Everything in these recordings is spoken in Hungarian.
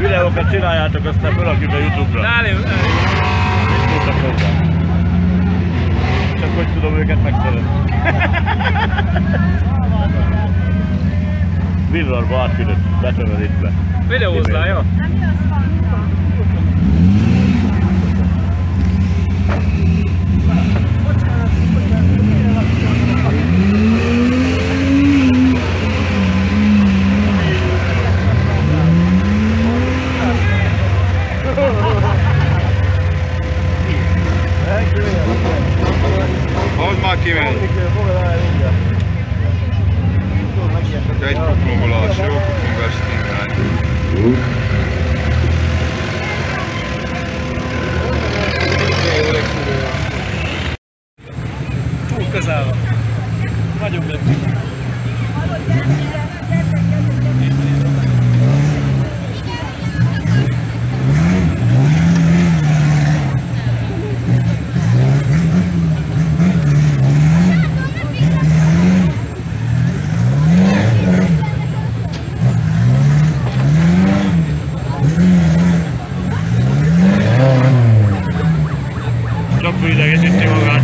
videókat csináljátok, aztán felakjuk a YouTube-ra. Csak hogy tudom őket megszeretni. Villarba átküldött, betömörítve. Videózzál, jó? Ahogy már kimegy. Egy kuplombolás, jó kuplombolás stinkány. Túl közel van. Nagyon léptünk. Csak felidegesíti magát.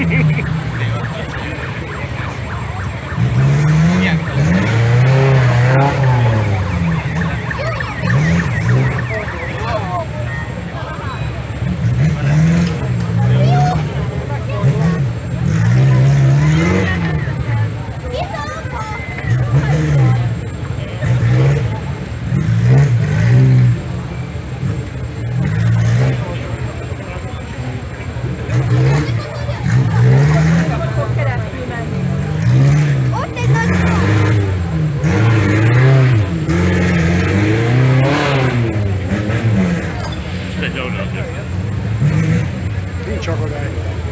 Nincs akadály.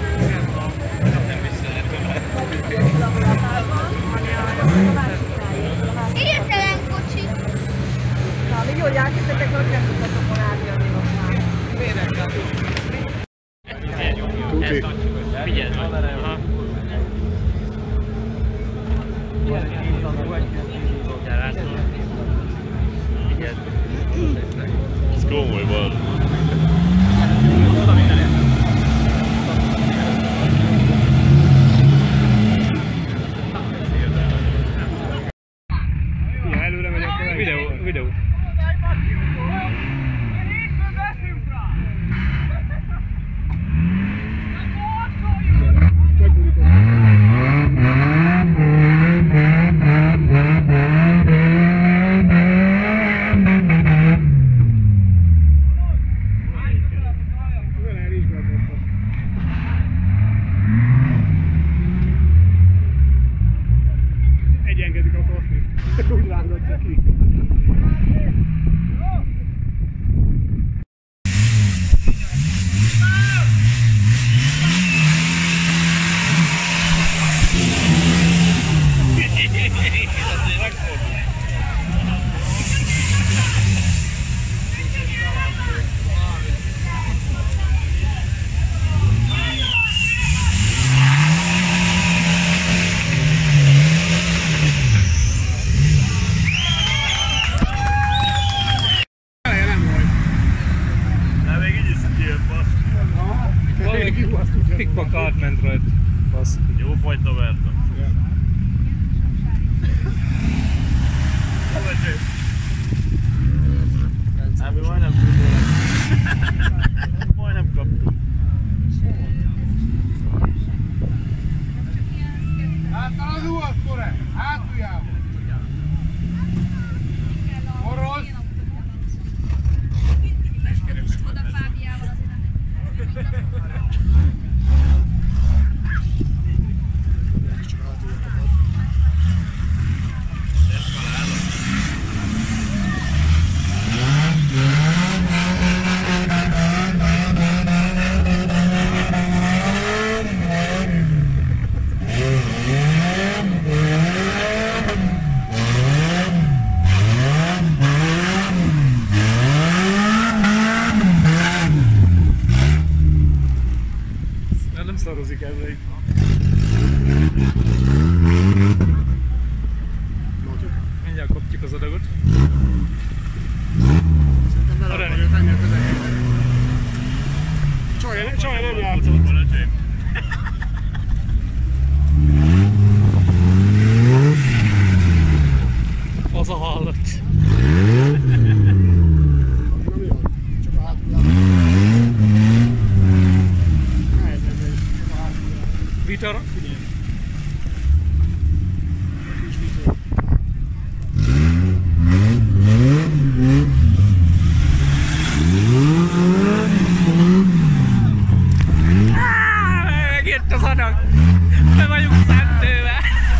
Értelen kocsi! Na, még jól játszottatok, hogy nem tudtatok volna átjönni most már. Tuti. Figyeld meg. Ez komoly van. Előre megyek a Videó. Egyengedik a faszni. Úgy rángatja ki. Pikpakát ment rajta. Jó fajta verta. Hát mi majdnem tudunk. Majdnem kaptunk. Hátra az uhat, kore! Hátuljában! Orosz! Oda Fábiával azért. Csak a hátuljában. Nehezen megy, csak a hátuljában. Vitor? Kis vitor. Megjött az adag! Be vagyunk szentőve!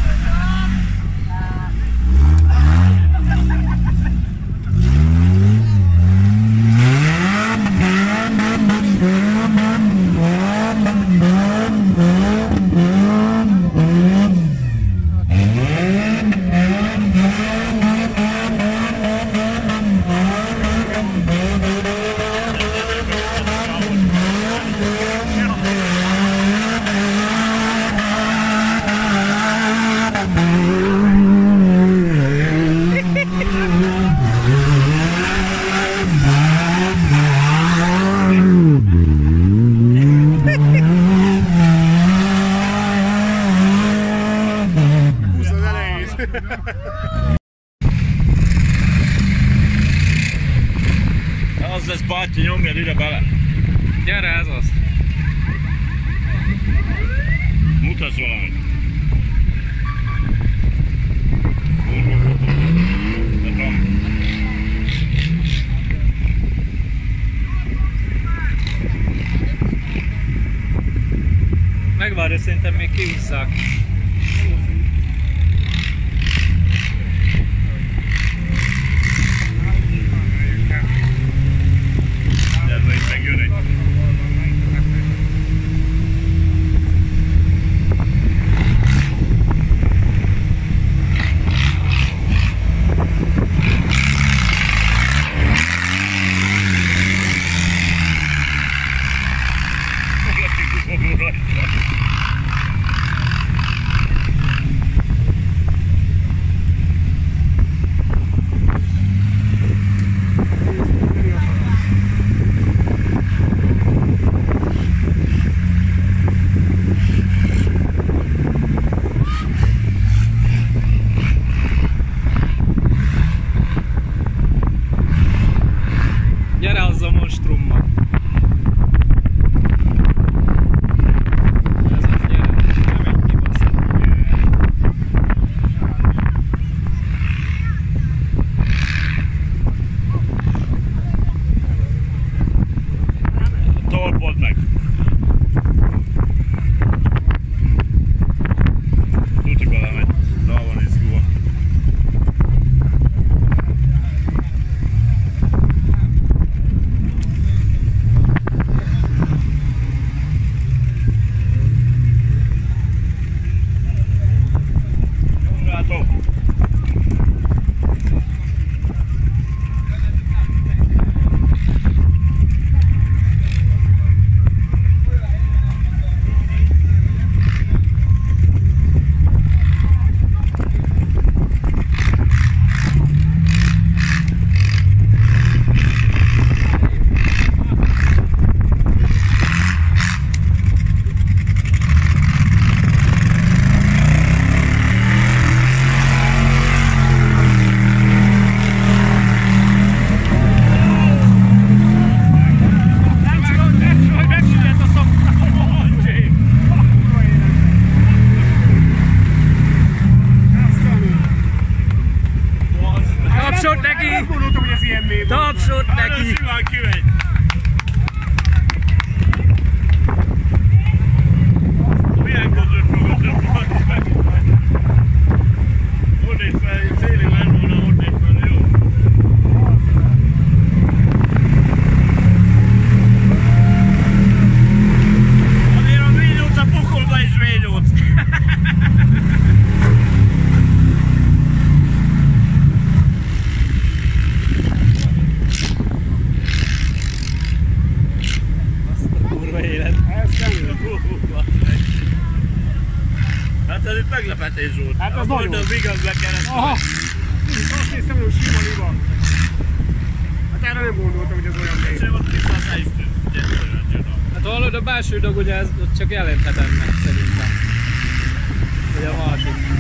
Az lesz, Bátya, nyomjad ide bele. Gyere, ez az! Mutasd valamit. Megvárja, szerintem még kivisszák. Ez itt megjön egy. Gyere azzal a monstrummal! Ez az, gyere! Nem egy kibaszott! Tolpod meg. Tuti belemegy. Dal van izgulva. Látom. Tapsot neki! Azt gondoltam, hogy ez ilyen mély volt. Tapsot neki! Simán kimegy. Milyen között fogadott meg? Onnét fel, szélig lett volna onnét fel, jó? Azért a vényóc a pokolba is vényóc. Kurva élet! Ez kemény. Hát ez itt meglepetés volt. Hát az Mondom, nagyon. igaz le kellett. Aha! Azt hiszem, hogy sima liba. Hát erre nem gondoltam, hogy ez olyan mély. Ezért ott vissza az helyztő. Hát hallod, a belső dolog ugye ez csak jelenthetetlen szerintem. Ugye a másik.